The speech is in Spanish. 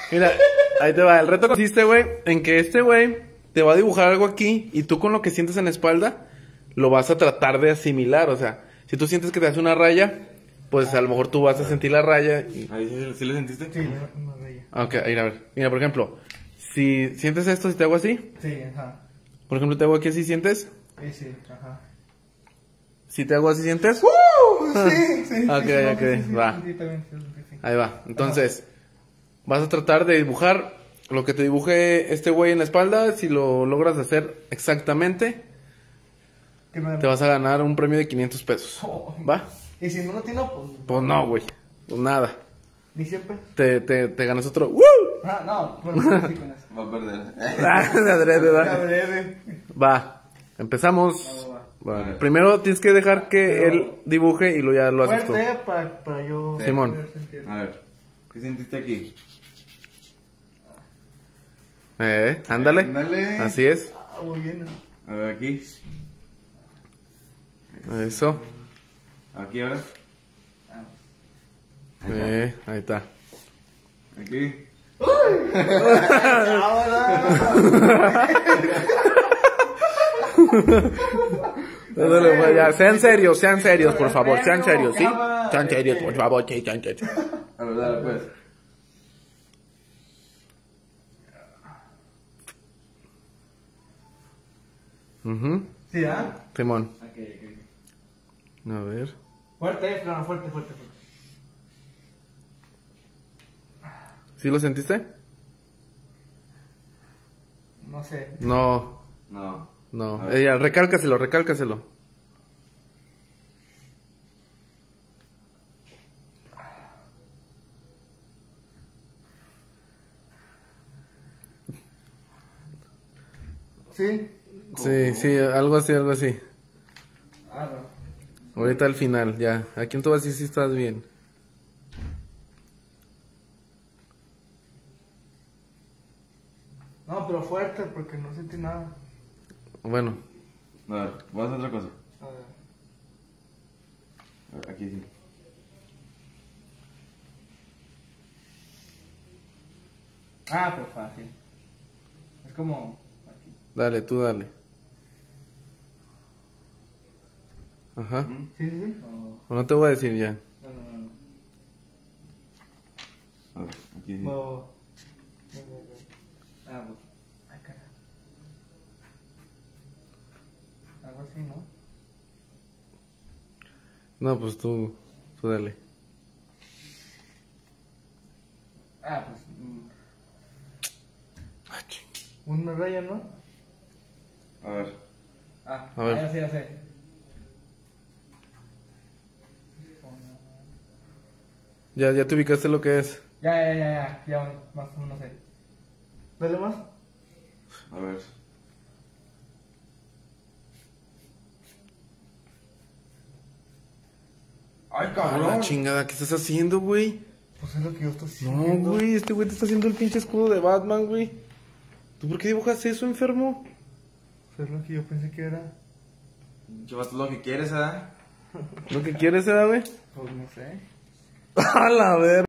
Mira, ahí te va. El reto consiste, güey, en que este güey te va a dibujar algo aquí y tú con lo que sientes en la espalda lo vas a tratar de asimilar. O sea, si tú sientes que te hace una raya, pues a lo mejor tú vas a sentir la raya. ¿Ahí sí le sentiste? Sí, una raya. Ok, ahí a ver. Mira, por ejemplo, si sientes esto, si te hago así, Sí, ajá. por ejemplo, te hago aquí así, ¿sientes? Sí, ajá. Si te hago así, ¿sientes? Sí, sí. Ok, sí, ok, sí, va. sí, también, sí. Ahí va. Entonces, vas a tratar de dibujar lo que te dibuje este güey en la espalda. Si lo logras hacer exactamente, ¿Qué me- te vas a ganar un premio de 500 pesos. Oh. ¿Va? Y si no lo tiene, pues. Pues no, güey. Pues nada. Ni siempre. Te ganas otro. ¡Woo! Ah, no, bueno, sí con eso. Va a perder. De adrede, Ya ¿va? breve. Va. Empezamos. Va. Vale. Primero tienes que dejar que él dibuje y luego ya lo haces tú. Fuerte para yo. Simón. poder sentir. A ver, ¿qué sentiste aquí? Ándale. Ándale. Así es. Ah, muy bien. A ver, aquí. Eso. Aquí ahora. Ahí está. Aquí. Ándale, güey, ya. Sean serios, por favor. Sean serios, ¿sí? Sean serios, por favor. Sí, sean serios. A ver, dale pues. Ujú. Sí, ¿ah? Simón. Ok. A ver. Fuerte, no, fuerte. ¿Sí lo sentiste? No sé. No. No. No. A ver. Ya, recálcaselo. ¿Sí? Sí, algo así. Ah, no. Ahorita al final, ya. Aquí en tu así sí estás bien. No, pero fuerte porque no sentí nada. Bueno, A ver, voy a hacer otra cosa. A ver. A ver, aquí sí. Ah, pues fácil. Es como aquí. dale, tú dale. Ajá. Sí. O no te voy a decir ya. No. A ver, aquí sí. No. Ah, pues. Ay, carajo. Algo así, ¿no? No, pues tú dale. Ah, pues. Una raya, ¿no? A ver. Ah, A ver. ya sé. Ya te ubicaste lo que es. Ya, más o menos sé. Dale más. A ver. ¡Ay, A la cabrón! chingada, ¿qué estás haciendo, güey? Pues es lo que yo estoy No, haciendo. güey, este güey te está haciendo el pinche escudo de Batman, güey. ¿Tú por qué dibujas eso, enfermo? Pues es lo que yo pensé que era. Chavas, lo que quieres, ¿eh? ¿Lo que quieres, güey? Pues no sé. A la ver.